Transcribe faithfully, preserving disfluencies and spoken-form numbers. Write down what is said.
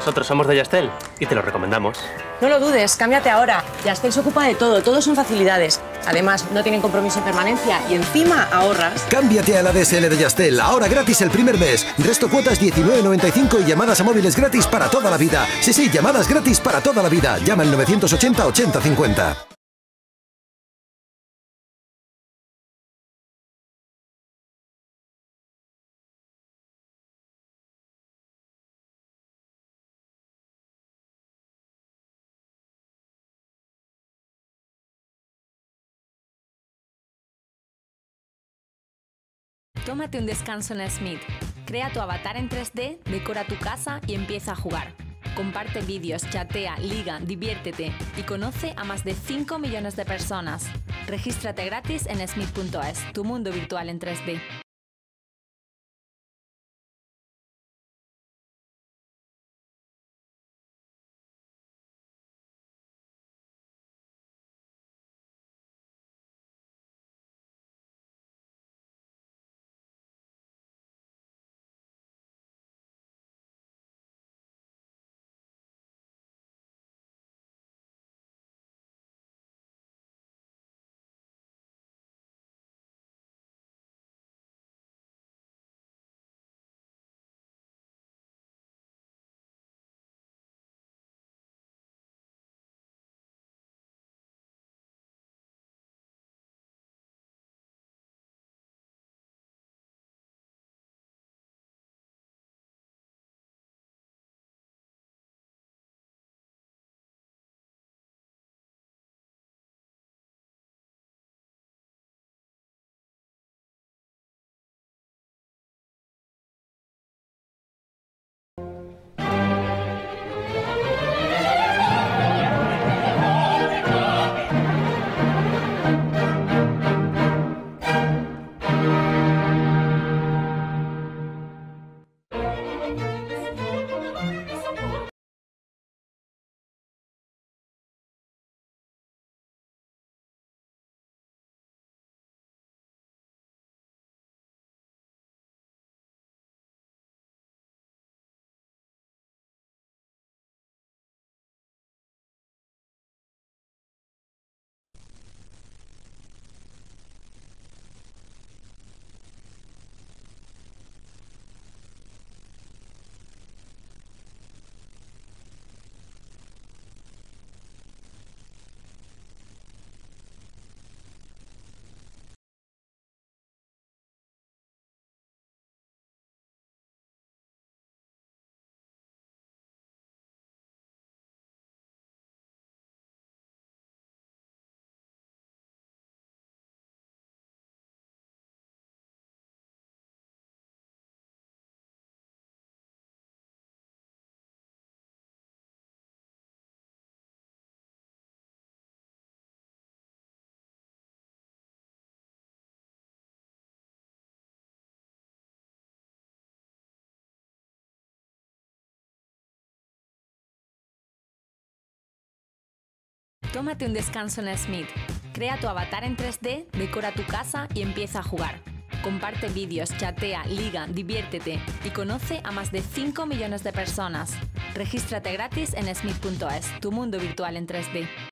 Nosotros somos de Yastel y te lo recomendamos. No lo dudes, cámbiate ahora. Yastel se ocupa de todo, todo son facilidades. Además, no tienen compromiso de permanencia y encima ahorras. Cámbiate a la D S L de Yastel, ahora gratis el primer mes. Resto cuotas diecinueve noventa y cinco y llamadas a móviles gratis para toda la vida. Sí, sí, llamadas gratis para toda la vida. Llama al novecientos ochenta ochenta cincuenta. Tómate un descanso en Smith. Crea tu avatar en tres D, decora tu casa y empieza a jugar. Comparte vídeos, chatea, liga, diviértete y conoce a más de cinco millones de personas. Regístrate gratis en smith punto es, tu mundo virtual en tres D. Tómate un descanso en Smith. Crea tu avatar en tres D, decora tu casa y empieza a jugar. Comparte vídeos, chatea, liga, diviértete y conoce a más de cinco millones de personas. Regístrate gratis en smith punto es, tu mundo virtual en tres D.